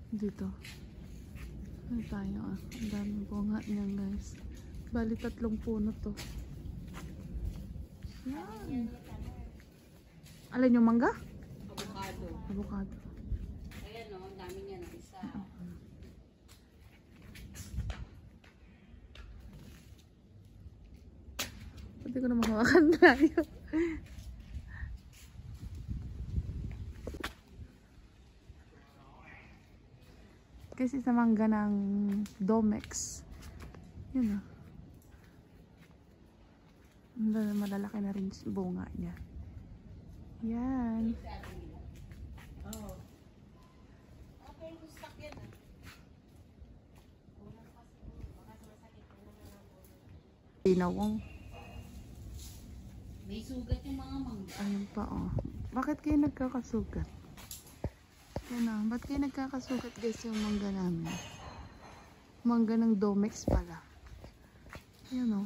Dito. Ano tayo ah. Ang daming bunga niyan guys. Bali 3 puno to. Yan. Alin yung mangga? Avocado. Avocado. Ayan o, ang dami niya na isa. Pwede ko na makawakan tayo. Kasi sa mangga ng Domex. Yun ah. Malalaki na rin bunga niya. Yan. Oo. Okay, stock yan ah. Tinawang. May sugat yung mga mangga. Ayun pa oh. Bakit kayo nagkakasugat? Yan ah. Ba't kayo nagkakasugat guys yung mangga namin? Mangga ng Domex pala. Yan oh.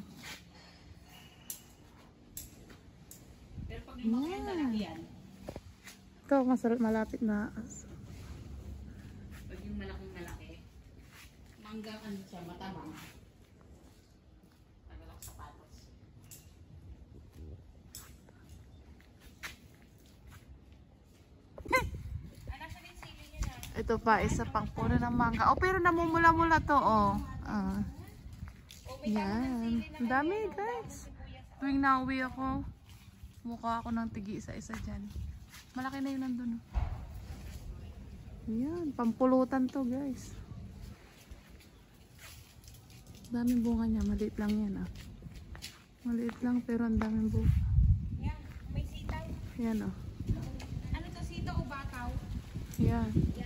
Pero pag lumaki yan, malaki yan. Ito malapit na. Pag yung malaking-malaki, mangga ano siya, matabang. Tagal ako sapatos. Ito pa, isa pang puno ng mangga. Oh, pero namumula-mula to, oh. Yan. Ang dami, guys. Tuwing nauwi ako, mukha ako ng tigi isa-isa dyan. Malaki na yun nandun. Yan, pampulutan to, guys. Daming bunga niya. Maliit lang yan, ah. Maliit lang, pero ang daming bunga. Yan, may sitaw. Yan, oh. Ano to, sitaw o bakaw? Yan.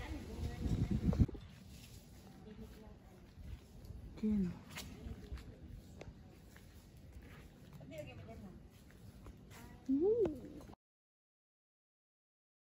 Yan. Woo!